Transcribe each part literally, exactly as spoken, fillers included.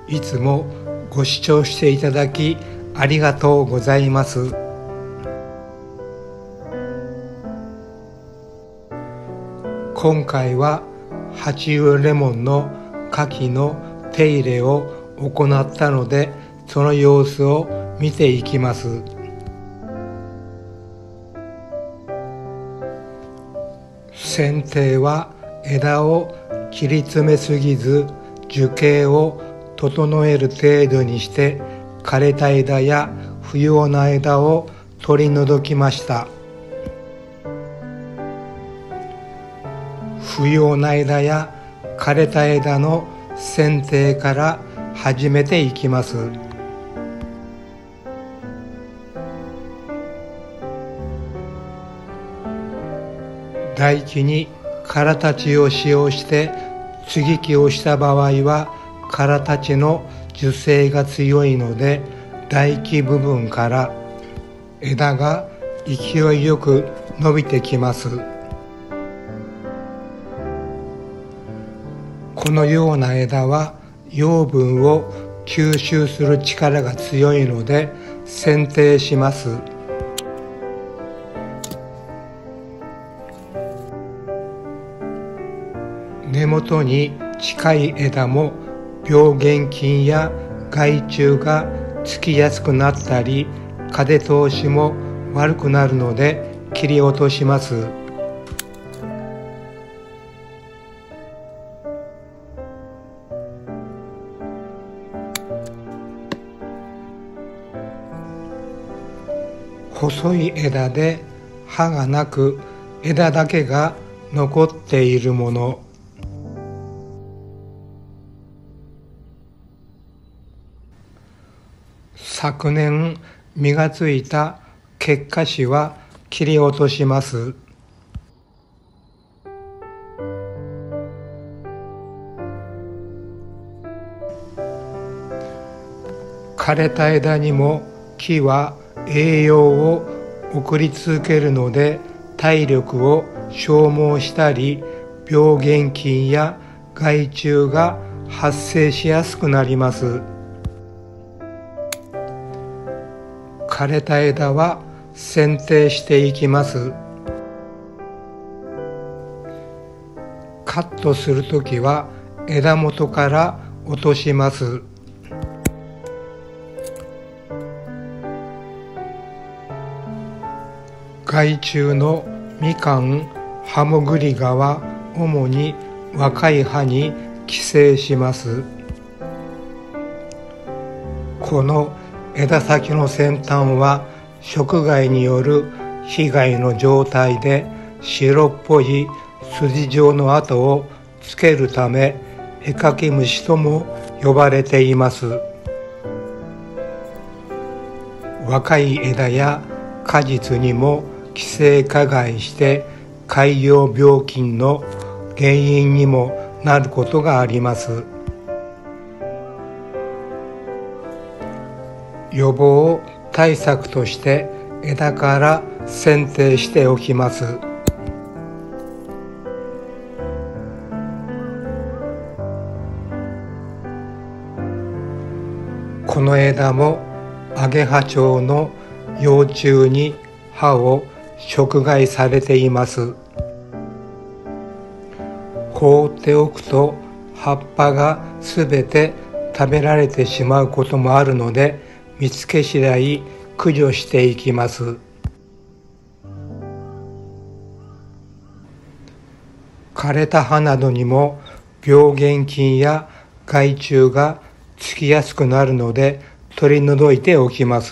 いつもご視聴していただきありがとうございます。今回は鉢植えレモンの柿の手入れを行ったので、その様子を見ていきます。剪定は枝を切り詰めすぎず、樹形を整える程度にして、枯れた枝や不要な枝を取り除きました。不要な枝や枯れた枝の剪定から始めていきます。台木に空たちを使用して接ぎ木をした場合は、空たちの樹勢が強いので、台木部分から枝が勢いよく伸びてきます。このような枝は養分を吸収する力が強いので剪定します。根元に近い枝も病原菌や害虫がつきやすくなったり、風通しも悪くなるので切り落とします。細い枝で葉がなく枝だけが残っているもの、昨年実がついた結果子は切り落とします。枯れた枝にも木は栄養を送り続けるので、体力を消耗したり、病原菌や害虫が発生しやすくなります。枯れた枝は剪定していきます。カットするときは枝元から落とします。害虫のみかん、ハモグリガは主に若い葉に寄生します。この枝先の先端は食害による被害の状態で、白っぽい筋状の跡をつけるため、絵かき虫とも呼ばれています。若い枝や果実にも寄生加害して海洋病菌の原因にもなることがあります。予防対策として枝から剪定しておきます。この枝もアゲハチョウの幼虫に葉を食害されています。放っておくと葉っぱがすべて食べられてしまうこともあるので、見つけ次第駆除していきます。枯れた葉などにも病原菌や害虫がつきやすくなるので取り除いておきます。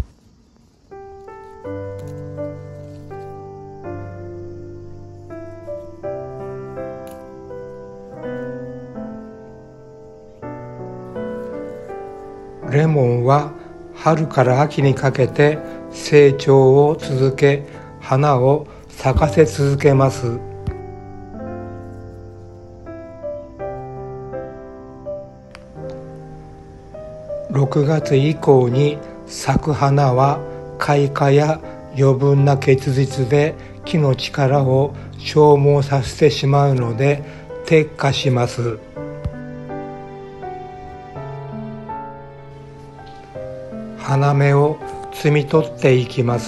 レモンは春から秋にかけて成長を続け、花を咲かせ続けます。ろくがつ以降に咲く花は開花や余分な結実で木の力を消耗させてしまうので撤花します。 花芽を摘み取っていきます。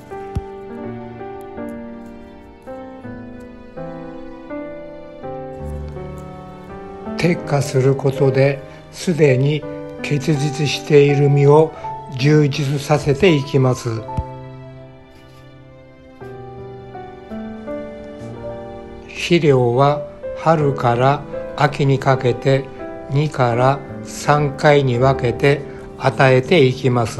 摘果することですでに結実している実を充実させていきます。肥料は春から秋にかけてにからさんかいに分けて与えていきます。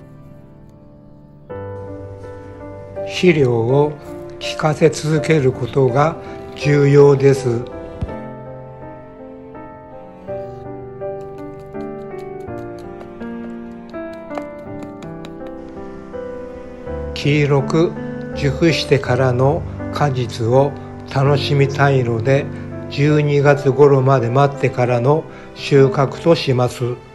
肥料を効かせ続けることが重要です。黄色く熟してからの果実を楽しみたいので、じゅうにがつ頃まで待ってからの収穫とします。